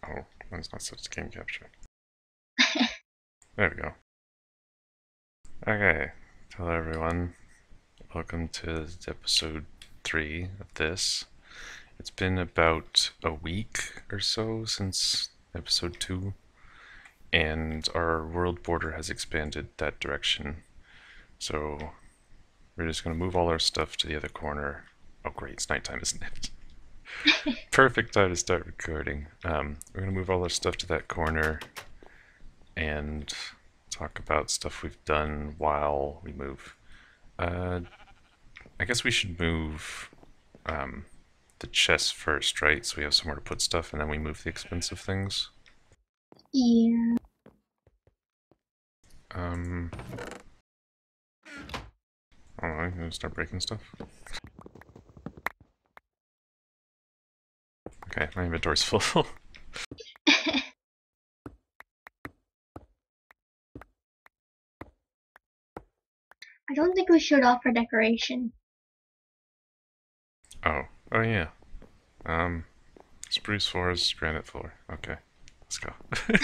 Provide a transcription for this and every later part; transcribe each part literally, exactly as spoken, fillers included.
Oh, that's not such game capture. There we go. Okay, hello everyone. Welcome to episode three of this. It's been about a week or so since episode two, and our world border has expanded that direction. So we're just gonna move all our stuff to the other corner. Oh great, it's nighttime, isn't it? Perfect time to start recording. Um, we're gonna move all our stuff to that corner and talk about stuff we've done while we move. Uh, I guess we should move um, the chest first, right? So we have somewhere to put stuff, and then we move the expensive things. Yeah. Um, I don't know. I'm gonna start breaking stuff. Okay, my inventory's full. I don't think we should offer decoration. oh, oh yeah. Um, spruce floors, granite floor. Okay, let's go.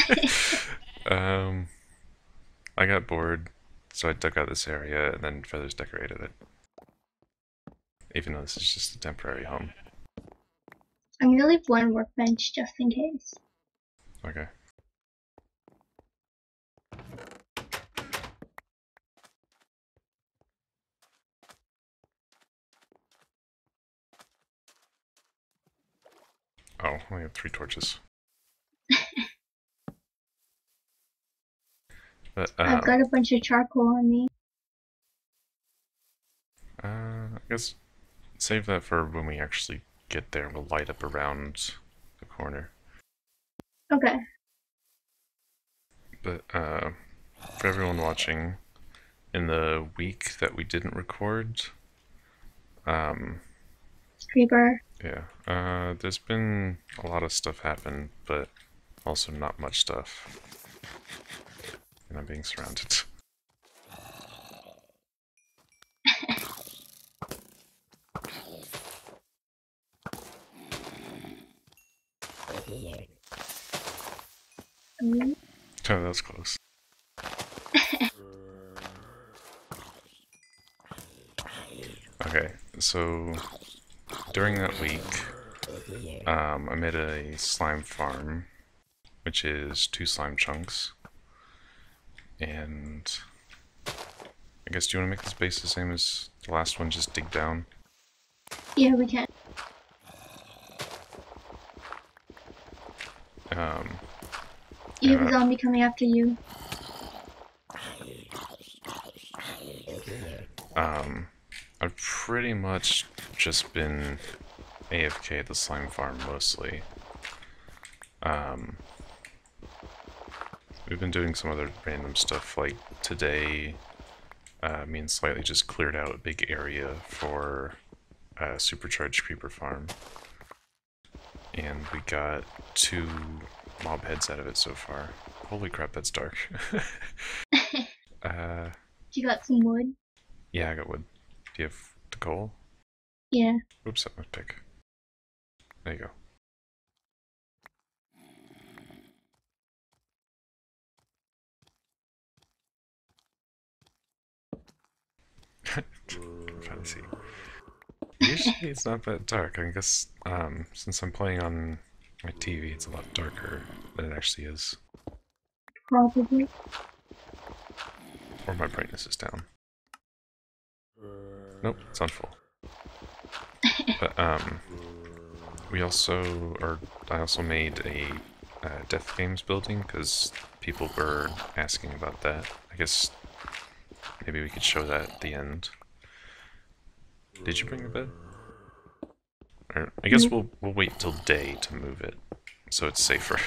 um, I got bored, so I dug out this area and then feathers decorated it. Even though this is just a temporary home. I'm gonna leave one workbench just in case. Okay. Oh, I have three torches. But, um, I've got a bunch of charcoal on me. uh, I guess save that for when we actually get there. We'll light up around the corner. Okay. But, uh, for everyone watching, in the week that we didn't record, um, Creeper. yeah, uh, there's been a lot of stuff happen, but also not much stuff. And I'm being surrounded. Mm. Oh, that was close. Okay, so during that week, um, I made a slime farm, which is two slime chunks. And I guess, do you want to make this base the same as the last one, just dig down? Yeah, we can. Um, You have yeah, a zombie coming after you. um, I've pretty much just been A F K at the slime farm mostly. Um, we've been doing some other random stuff, like today, uh, me and Slightly just cleared out a big area for a supercharged creeper farm. And we got two mob heads out of it so far. Holy crap, that's dark. uh, You got some wood? yeah, I got wood. Do you have the coal? Yeah. Oops, that was pick. There you go. I'm trying to see. Usually it's not that dark. I guess um, since I'm playing on my T V, it's a lot darker than it actually is. Probably. Or my brightness is down. Nope, it's on full. But um, we also, or I also made a uh, Death Games building because people were asking about that. I guess maybe we could show that at the end. Did you bring a bed? Or I guess Nope. we'll we'll wait till day to move it, so it's safer.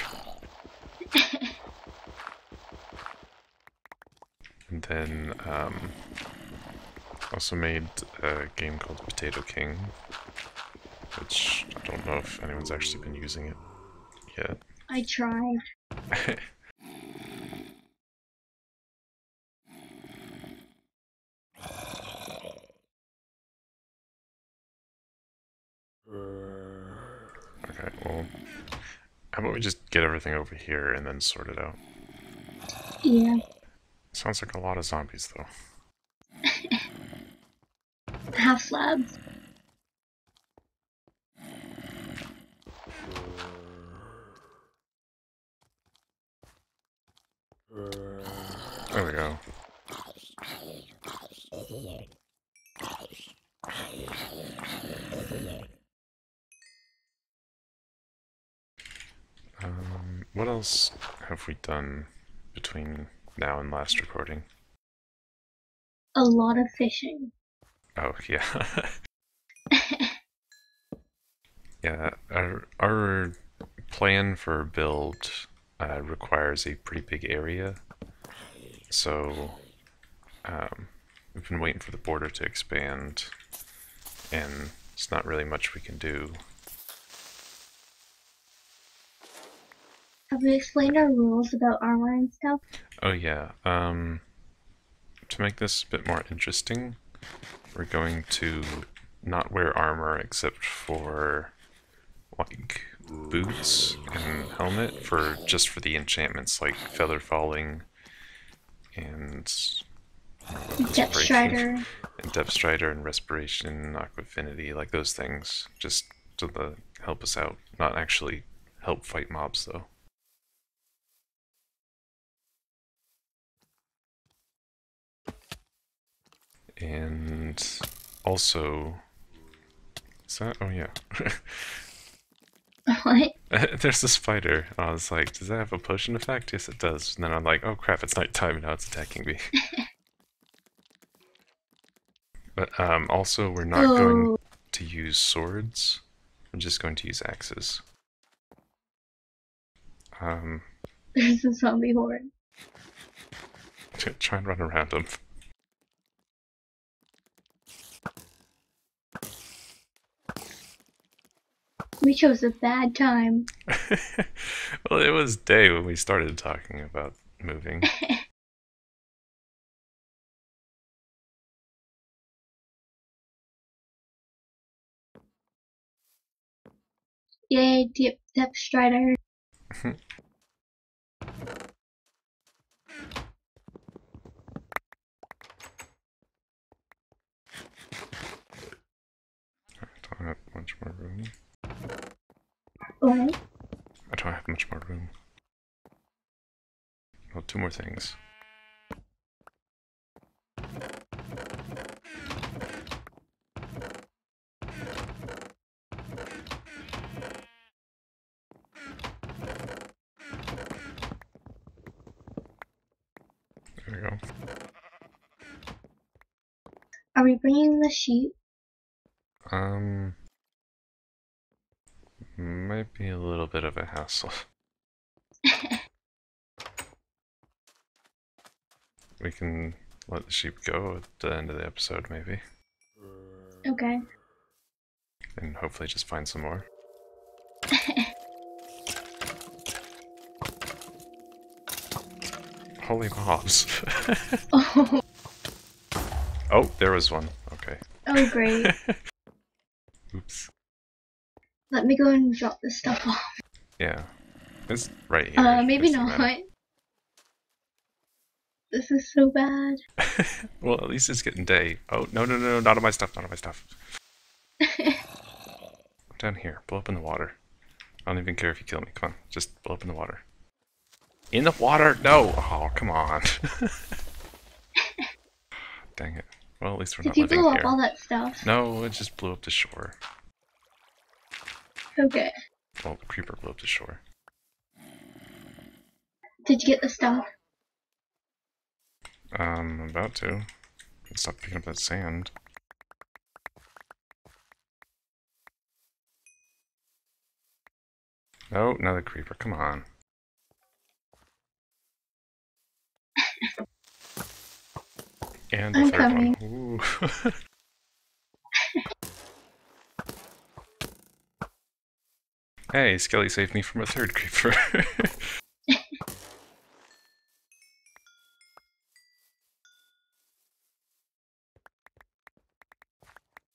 And then um, also made a game called Potato King, which I don't know if anyone's actually been using it yet. I tried. Okay, well, How about we just get everything over here and then sort it out? Yeah. Sounds like a lot of zombies, though. Half slabs. There we go. Um, what else have we done between now and last recording? A lot of fishing. Oh, yeah. Yeah, our, our plan for build uh, requires a pretty big area. So, um, we've been waiting for the border to expand, and it's not really much we can do. Have we explained our rules about armor and stuff? Oh yeah, um, to make this a bit more interesting, we're going to not wear armor except for like boots and helmet for just for the enchantments like feather falling and Depth Strider. and depth strider and respiration, aqua affinity, like those things, just to the help us out, not actually help fight mobs though. And also, is that? Oh yeah. What? There's a spider. I was like, does that have a potion effect? Yes, it does. And then I'm like, oh crap, it's nighttime and now it's attacking me. But um, also, we're not oh. going to use swords. We're just going to use axes. Um, There's a zombie horde. Try and run around them. We chose a bad time. Well, it was day when we started talking about moving. Yay, Dep Depth Strider. I don't have much more room. What? I don't have much more room. Well, two more things. There we go. Are we bringing the sheep? Um, might be a little bit of a hassle. We can let the sheep go at the end of the episode, maybe. Okay. And hopefully just find some more. Holy mobs. oh. Oh, there was one. Okay. Oh, great. Oops. Let me go and drop this stuff off. Yeah. It's right here. Uh, maybe It's not. This is so bad. Well, at least it's getting day. Oh, no, no, no, not on my stuff, not on my stuff. Down here. Blow up in the water. I don't even care if you kill me. Come on. Just blow up in the water. In the water? No! Oh, come on. Dang it. Well, at least we're Did not you living blow here. up all that stuff? No, it just blew up the shore. Okay. Well, the creeper blew up the shore. Did you get the stuff? Um, I'm about to. Stop picking up that sand. Oh, another creeper. Come on. And the I'm third coming. one. Ooh. Hey, Skelly saved me from a third creeper.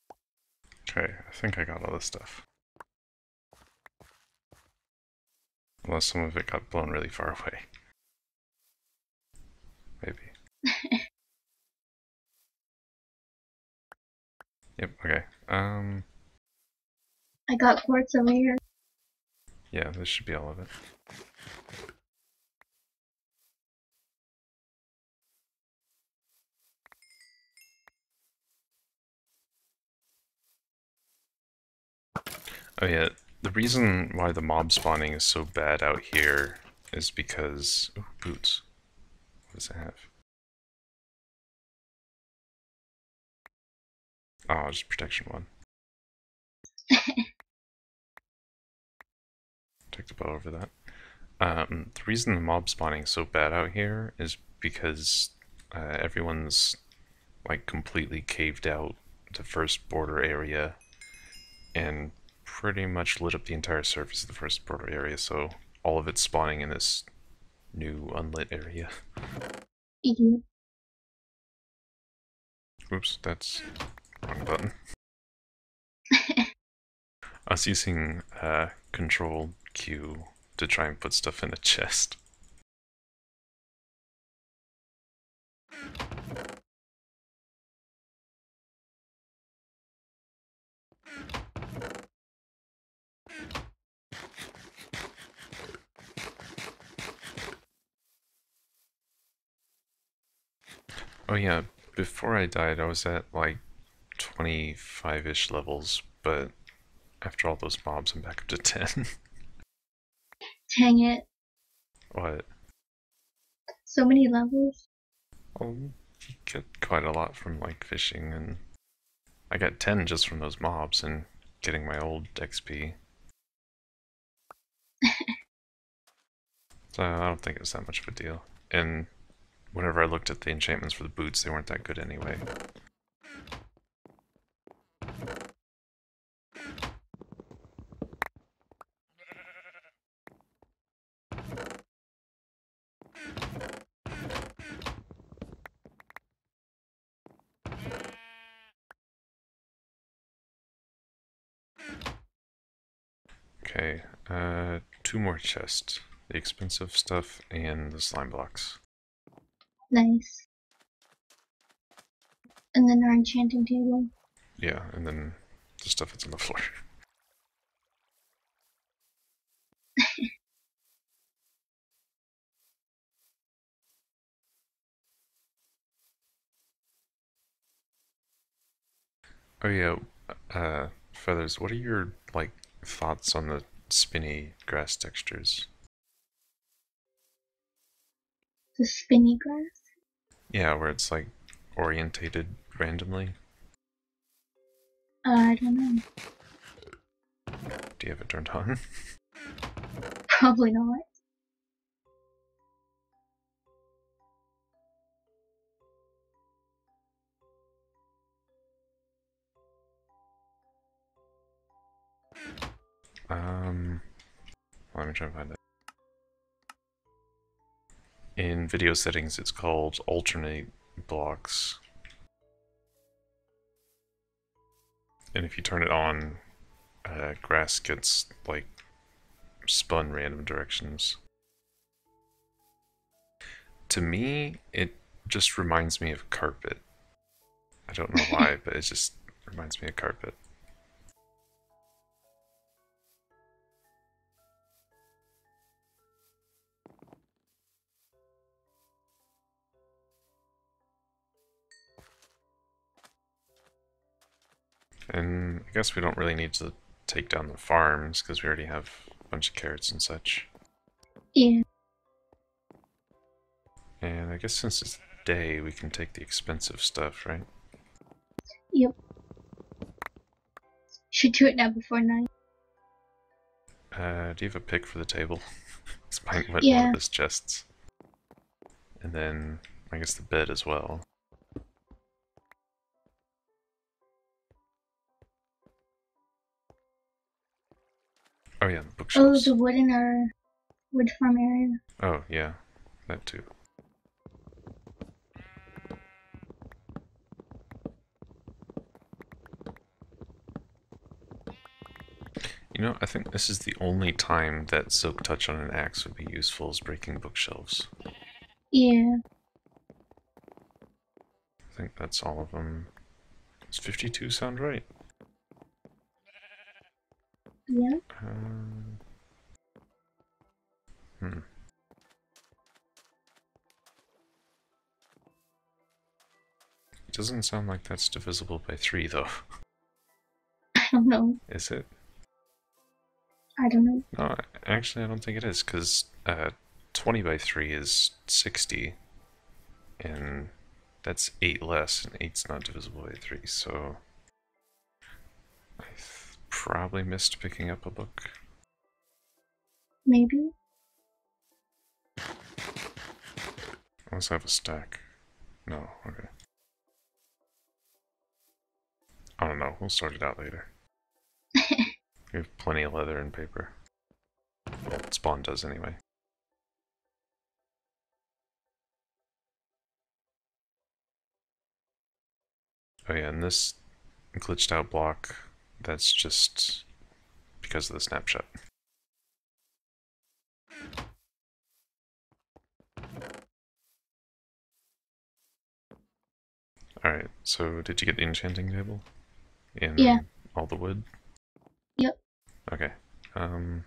Okay, I think I got all this stuff. Unless some of it got blown really far away. Maybe. Yep, okay. Um... I got quartz over here. Yeah, this should be all of it. Oh yeah, the reason why the mob spawning is so bad out here is because... Oh, boots. What does it have? Oh, just protection one. Take the bow over that. Um, the reason the mob spawning is so bad out here is because uh, everyone's like completely caved out the first border area and pretty much lit up the entire surface of the first border area, so all of it's spawning in this new unlit area. Mm-hmm. Oops, that's wrong button. I was using uh, Control Q to try and put stuff in a chest. Oh yeah, before I died I was at like twenty-five-ish levels, but after all those mobs I'm back up to ten. Dang it. What? So many levels. Well, you get quite a lot from like fishing, and I got ten just from those mobs and getting my old X P. So I don't think it was that much of a deal. And whenever I looked at the enchantments for the boots, they weren't that good anyway. Okay, uh, two more chests. The expensive stuff and the slime blocks. Nice. And then our enchanting table. Yeah, and then the stuff that's on the floor. Oh yeah, uh, Feathers, what are your, like, thoughts on the spinny grass textures? The spinny grass? Yeah, where it's, like, orientated randomly. Uh, I don't know. Do you have it turned on? Probably not. Um, let me try and find it. In video settings, it's called alternate blocks. And if you turn it on, uh, grass gets, like, spun random directions. To me, it just reminds me of carpet. I don't know why, but it just reminds me of carpet. And I guess we don't really need to take down the farms, because we already have a bunch of carrots and such. Yeah. And I guess since it's day, we can take the expensive stuff, right? Yep. Should do it now before night. Uh, do you have a pick for the table? This might wet Yeah. one of his chests. And then, I guess the bed as well. Oh yeah, the Oh, bookshelves. the wood in our wood farm area. Oh yeah, that too. You know, I think this is the only time that Silk Touch on an axe would be useful as breaking bookshelves. Yeah. I think that's all of them. Does fifty-two sound right? Yeah. Uh, hmm. It doesn't sound like that's divisible by three, though. I don't know. Is it? I don't know. No, actually, I don't think it is, because uh, twenty by three is sixty, and that's eight less, and eight's not divisible by three, so I probably missed picking up a book. Maybe. Unless I have a stack. No, okay. I don't know, we'll sort it out later. We have plenty of leather and paper. Well, Spawn does anyway. Oh yeah, and this glitched out block, that's just because of the snapshot. Alright, so did you get the enchanting table? In Yeah. all the wood? Yep. Okay. Um,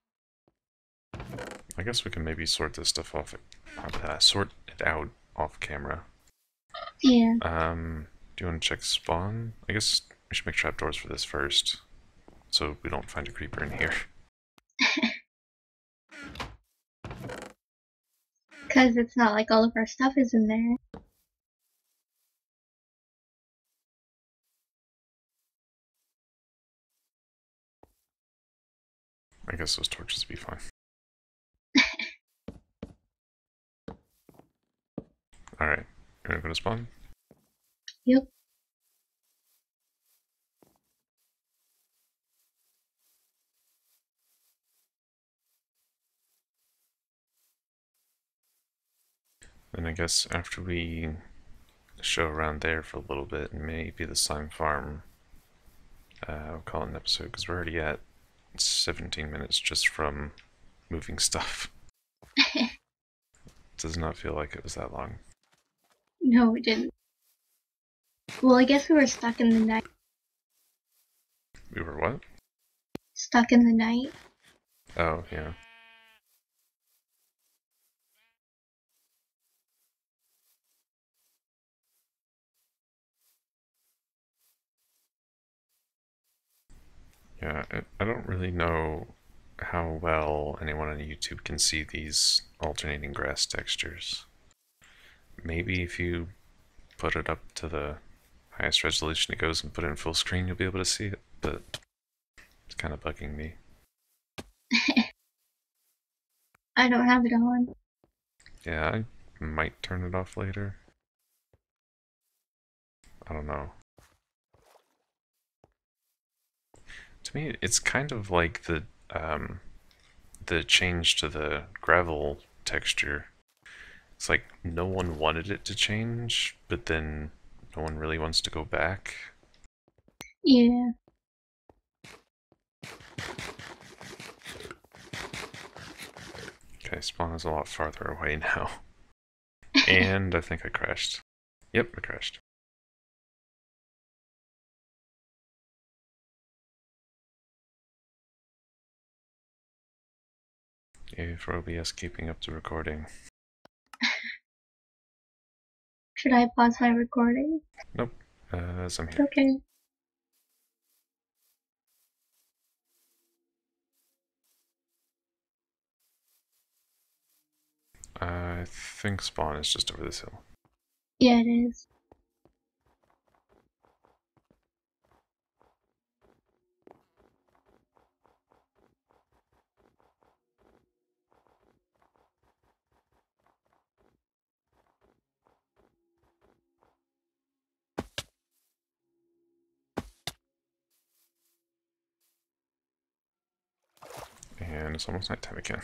I guess we can maybe sort this stuff off. Uh, sort it out off camera. Yeah. Um, do you want to check spawn? I guess we should make trapdoors for this first, so we don't find a creeper in here. Because it's not like all of our stuff is in there. I guess those torches would be fine. Alright, you wanna go to spawn? Yep. Then I guess after we show around there for a little bit, and maybe the slime farm, uh, I'll call it an episode, because we're already at seventeen minutes just from moving stuff. Does not feel like it was that long. No, we didn't. Well, I guess we were stuck in the night. We were what? Stuck in the night. Oh, yeah. Yeah, I, I don't really know how well anyone on YouTube can see these alternating grass textures. Maybe if you put it up to the highest resolution it goes and put it in full screen, you'll be able to see it, but it's kind of bugging me. I don't have it on. Yeah, I might turn it off later. I don't know. To me, it's kind of like the um, the change to the gravel texture. It's like no one wanted it to change, but then no one really wants to go back. Yeah. Okay, spawn is a lot farther away now. And I think I crashed. Yep, I crashed. Yay for O B S keeping up the recording. Should I pause my recording? Nope, uh, as I'm here. Okay. I think spawn is just over this hill. Yeah, it is. And it's almost nighttime again.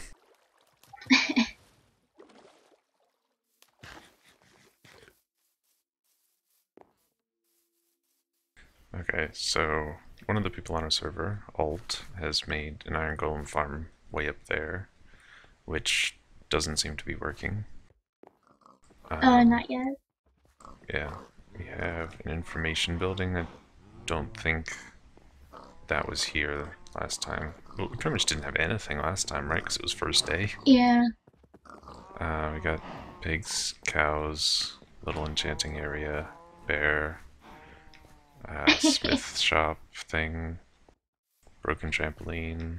Okay, so one of the people on our server, Alt, has made an iron golem farm way up there, which doesn't seem to be working. Uh, Um, not yet. yeah, we have an information building. I don't think that was here last time. Well, we pretty much didn't have anything last time, right? Because it was first day. Yeah. Uh, we got pigs, cows, little enchanting area, bear, uh, smith shop thing, broken trampoline,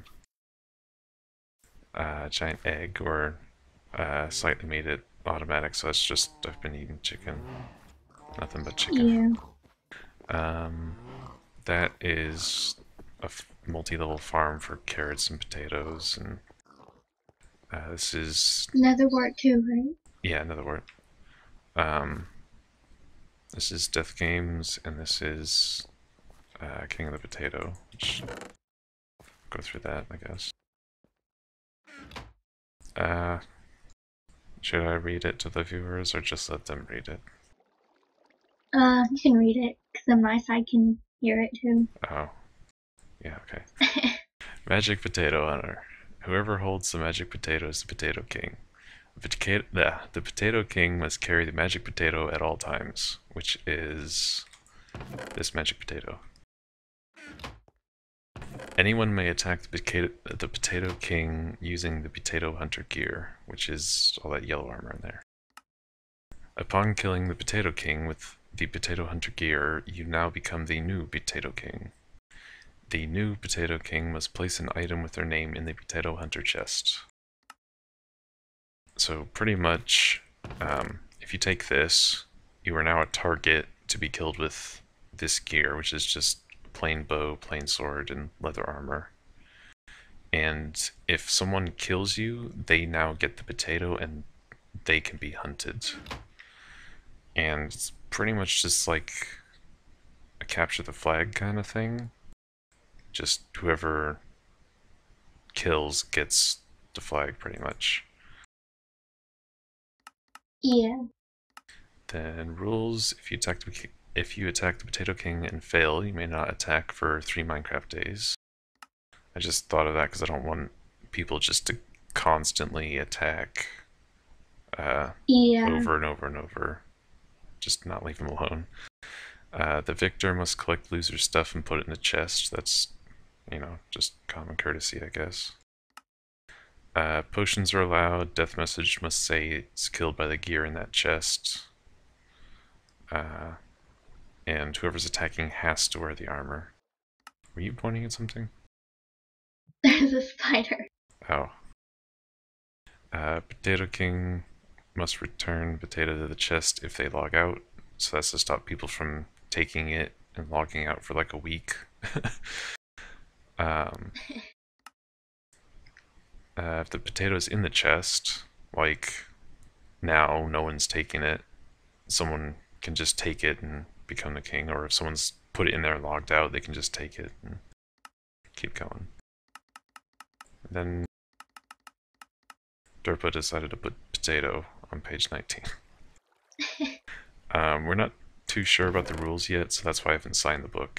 uh, giant egg, or uh, slightly made it automatic, so that's just, I've been eating chicken. Nothing but chicken. Yeah. Um, that is a multi-level farm for carrots and potatoes, and uh, this is... Another word too, right? Yeah, another word. Um, this is Death Games, and this is uh, King of the Potato, which... go through that, I guess. Uh, should I read it to the viewers, or just let them read it? Uh, you can read it, because then my side can hear it too. Oh. Yeah, okay. Magic Potato Hunter. Whoever holds the magic potato is the Potato King. The potato, the, the Potato King must carry the magic potato at all times, which is this magic potato. Anyone may attack the potato, the Potato King using the Potato Hunter gear, which is all that yellow armor in there. Upon killing the Potato King with the Potato Hunter gear, you now become the new Potato King. The new Potato King must place an item with their name in the Potato Hunter chest. So pretty much, um, if you take this, you are now a target to be killed with this gear, which is just plain bow, plain sword, and leather armor. And if someone kills you, they now get the potato and they can be hunted. And it's pretty much just like a capture the flag kind of thing. Just whoever kills gets the flag, pretty much. Yeah. Then rules: if you attack the if you attack the Potato King and fail, you may not attack for three Minecraft days. I just thought of that because I don't want people just to constantly attack uh, Yeah. over and over and over. Just not leave them alone. Uh, the victor must collect loser's stuff and put it in the chest. That's, you know, just common courtesy, I guess. Uh, potions are allowed. Death message must say it's killed by the gear in that chest. Uh, and whoever's attacking has to wear the armor. Were you pointing at something? There's a spider. Oh. Uh, Potato King must return potato to the chest if they log out. So that's to stop people from taking it and logging out for like a week. um, uh, if the potato is in the chest, like now no one's taking it, someone can just take it and become the king, or if someone's put it in there logged out, they can just take it and keep going. And then Derpa decided to put potato on page nineteen. um, we're not too sure about the rules yet, so that's why I haven't signed the book.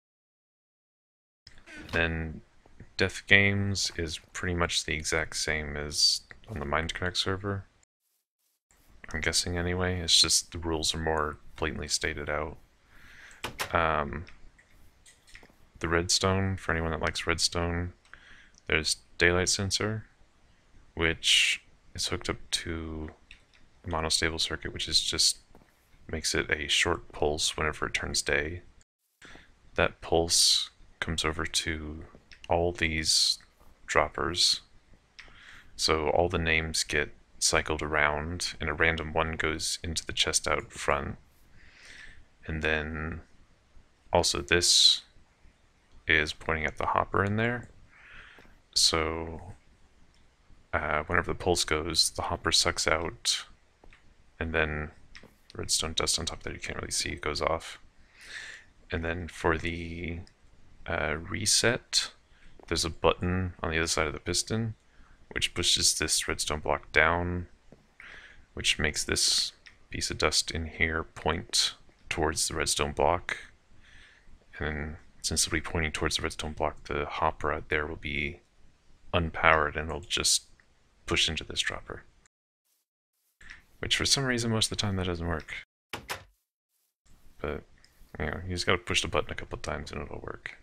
Then Death Games is pretty much the exact same as on the Minecraft server. I'm guessing anyway, it's just the rules are more blatantly stated out. Um, the redstone, for anyone that likes redstone, there's daylight sensor, which is hooked up to a monostable circuit, which is just makes it a short pulse whenever it turns day. That pulse comes over to all these droppers, so all the names get cycled around and a random one goes into the chest out front. And then also this is pointing at the hopper in there, so uh, whenever the pulse goes, the hopper sucks out, and then redstone dust on top there you can't really see, it goes off. And then for the uh, reset, there's a button on the other side of the piston which pushes this redstone block down, which makes this piece of dust in here point towards the redstone block, and then since it'll be pointing towards the redstone block, the hopper out there will be unpowered and it'll just push into this dropper. Which for some reason most of the time that doesn't work. But, you know, you just gotta push the button a couple times and it'll work.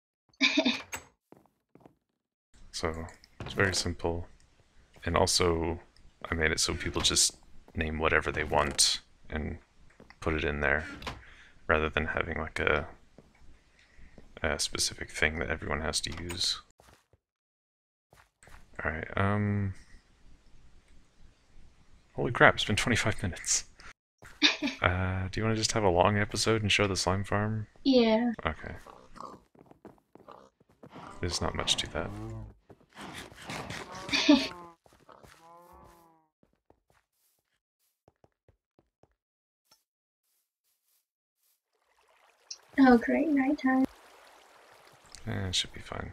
So, it's very simple. And also, I made it so people just name whatever they want and put it in there, rather than having like a, a specific thing that everyone has to use. Alright, um... holy crap, it's been twenty-five minutes. uh, do you want to just have a long episode and show the slime farm? Yeah. Okay. There's not much to that. Oh great, nighttime. Eh, it should be fine.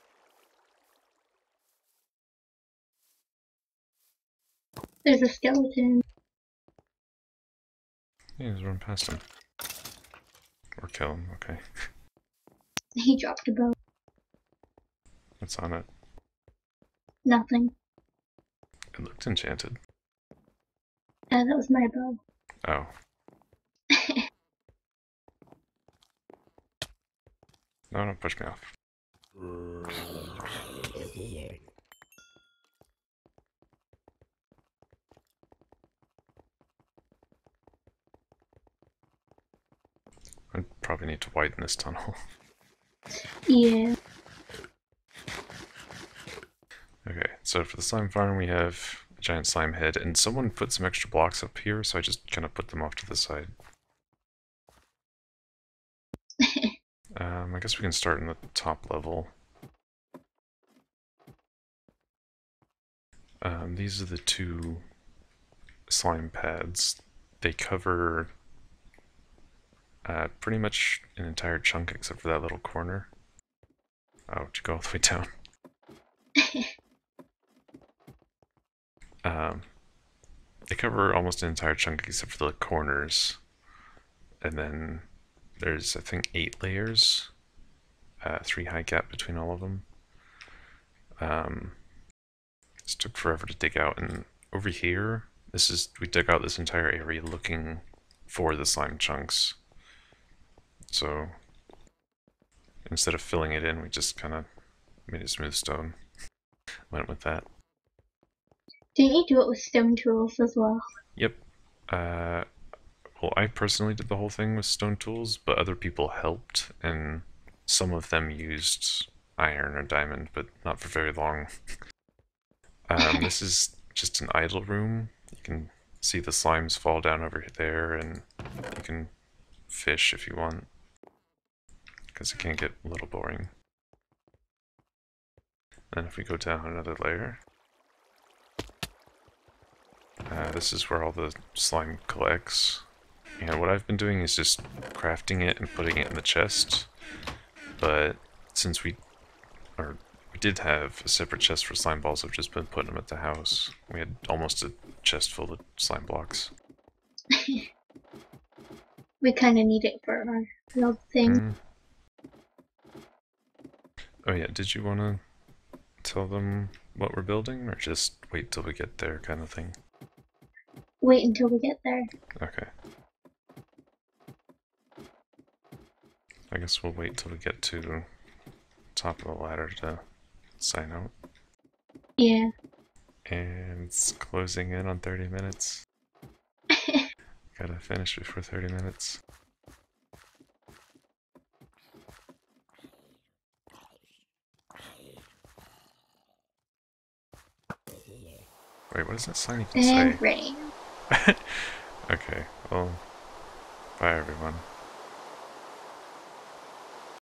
There's a skeleton. Yeah, just run past him. Or kill him, okay. He dropped a bow. What's on it? Nothing. It looked enchanted. Uh, that was my bow. Oh. No, don't push me off. I probably need to widen this tunnel. Yeah. Okay, so for the slime farm we have a giant slime head, and someone put some extra blocks up here, so I just kind of put them off to the side. um, I guess we can start in the top level. Um, these are the two slime pads. They cover uh, pretty much an entire chunk except for that little corner. Oh, to go all the way down. um, they cover almost an entire chunk except for the corners. And then there's, I think, eight layers. Uh, three high gap between all of them. Um, this took forever to dig out, and over here, this is we dug out this entire area looking for the slime chunks. So instead of filling it in, we just kind of made it smooth stone. Went with that. Didn't you do it with stone tools as well? Yep. Uh, well, I personally did the whole thing with stone tools, but other people helped, and some of them used iron or diamond, but not for very long. um, this is just an idle room. You can see the slimes fall down over there, and you can fish if you want, because it can get a little boring. And if we go down another layer, uh, this is where all the slime collects. And what I've been doing is just crafting it and putting it in the chest. But since we, or we did have a separate chest for slime balls, I've just been putting them at the house. We had almost a chest full of slime blocks. We kind of need it for our build thing. Mm. Oh yeah, did you want to tell them what we're building, or just wait till we get there kind of thing? Wait until we get there. Okay. I guess we'll wait till we get to the top of the ladder to sign out. Yeah. And it's closing in on thirty minutes. Gotta finish before thirty minutes. Wait, what does that sign even say? And rain. Okay, well, bye everyone.